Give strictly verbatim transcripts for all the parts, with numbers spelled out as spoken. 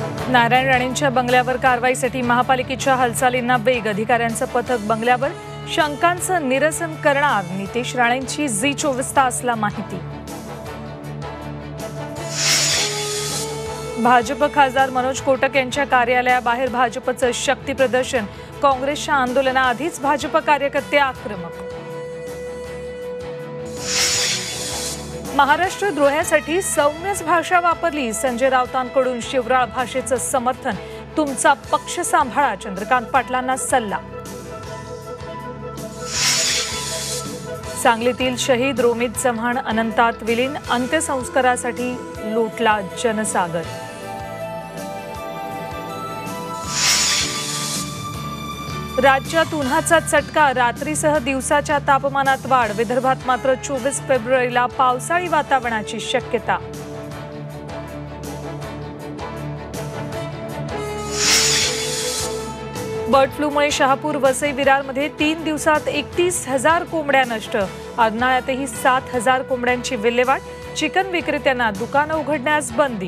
नारायण राणेंच्या बंगल्यावर कारवाईसाठी महापालिकेच्या हालचालींना वेग. अधिकाऱ्यांचं पथक बंगल्यावर, शंकांचं निरसन करणार. नितेश राणेंची झी चोवीस तासला माहिती. भाजप खासदार मनोज कोटक यांच्या कार्यालयाबाहेर भाजपचं शक्ती प्रदर्शन. काँग्रेसच्या आंदोलनाआधीच भाजप कार्यकर्ते आक्रमक. महाराष्ट्र द्रोहासाठी सौम्यच भाषा वापरली. संजय राऊतांकडून शिवराळ भाषेचं समर्थन. तुमचा पक्ष सांभाळा, चंद्रकांत पाटलांना सल्ला. सांगलीतील शहीद रोमित चव्हाण अनंतात विलीन. अंत्यसंस्कारासाठी लोटला जनसागर. राज्यात उन्हाचा चटका. रात्रीसह दिवसाच्या तापमानात वाढ. विदर्भात मात्र चोवीस फेब्रुवारीला पावसाळी वातावरणाची शक्यता. बर्ड फ्लूमुळे शहापूर, वसई, विरारमध्ये तीन दिवसात एकतीस हजार कोंबड्या नष्ट. आरनाळ्यातही सात हजार कोंबड्यांची विल्हेवाट. चिकन विक्रेत्यांना दुकानं उघडण्यास बंदी.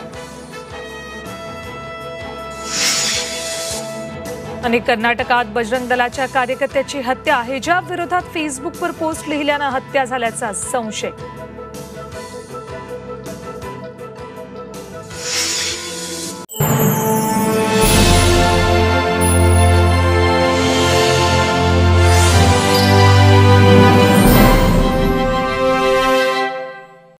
आणि कर्नाटकात बजरंग दलाच्या कार्यकर्त्याची हत्या. हिजाब विरोधात फेसबुकवर पोस्ट लिहिल्यानं हत्या झाल्याचा संशय.